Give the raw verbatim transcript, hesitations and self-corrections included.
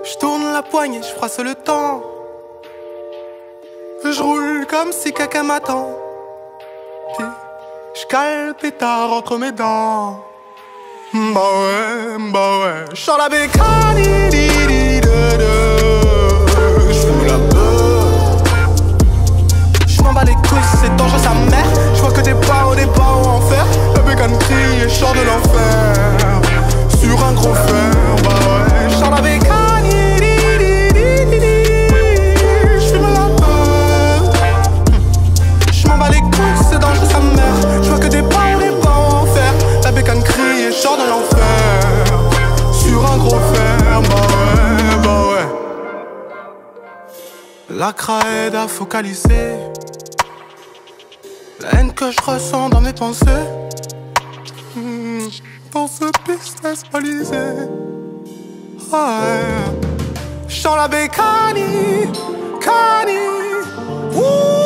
Je tourne la poignée, je froisse le temps. Je roule comme si quelqu'un m'attend. Puis je cale le pétard entre mes dents. Bah ouais, bah ouais. J'sors la bécane, j'fume la peur. J'm'en bats les couilles, c'est dangereux sa mère. J'vois que des barreaux, des barreaux en fer. La bécane crie et j'sors de l'enfer. Sur un gros fer, bah ouais. J'sors la bécane. Genre de l'enfer, sur un gros fer, bah ouais, bah ouais. La cra aide à focaliser la haine que je ressens dans mes pensées. mmh, Dans ce business balisé, ouais. J'sens la bécanie, cani, ouh.